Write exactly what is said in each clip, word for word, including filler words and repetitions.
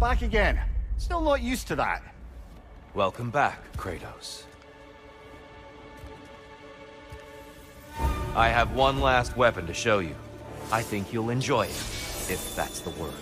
back again. Still not used to that. Welcome back, Kratos. I have one last weapon to show you. I think you'll enjoy it, if that's the word.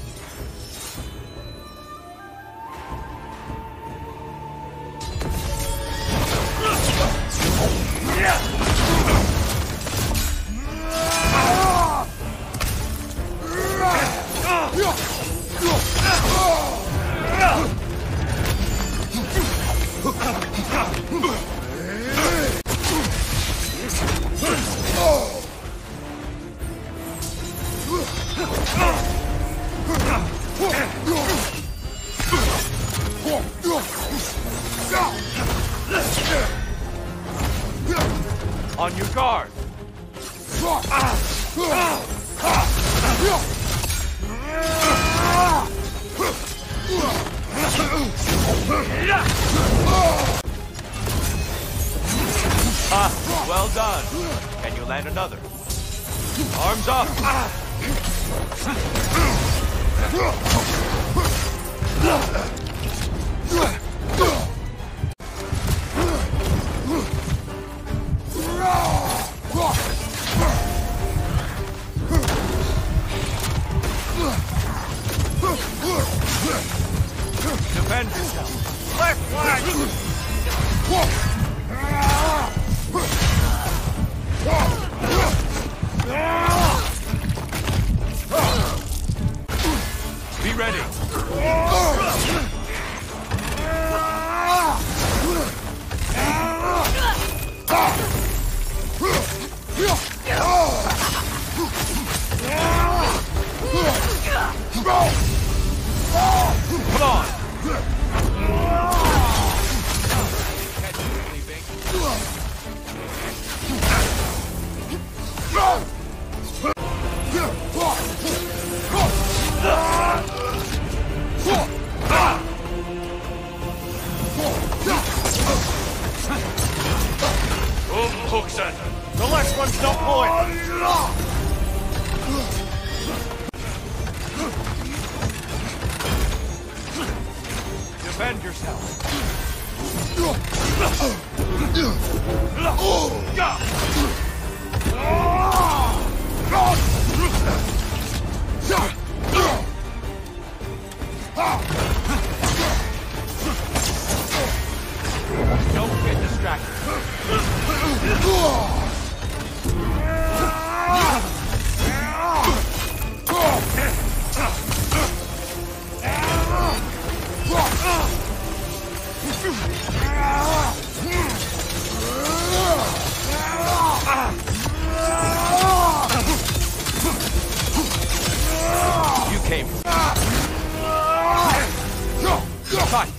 On your guard! Ah, well done. Can you land another? Arms up! Defend yourself. Left flank! Be ready. Come on. The last one's not pulling. Defend yourself. Don't get distracted. You came. Fight.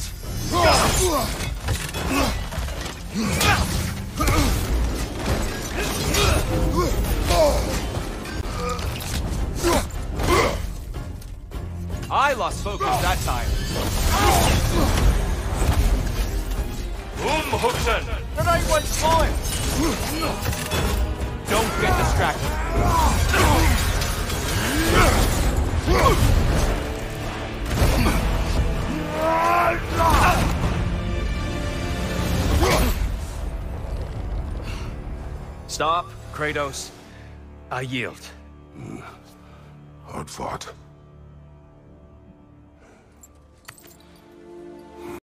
I lost focus that time. Umhuxen! The night one's falling! Don't get distracted. Stop, Kratos. I yield. Hard fought.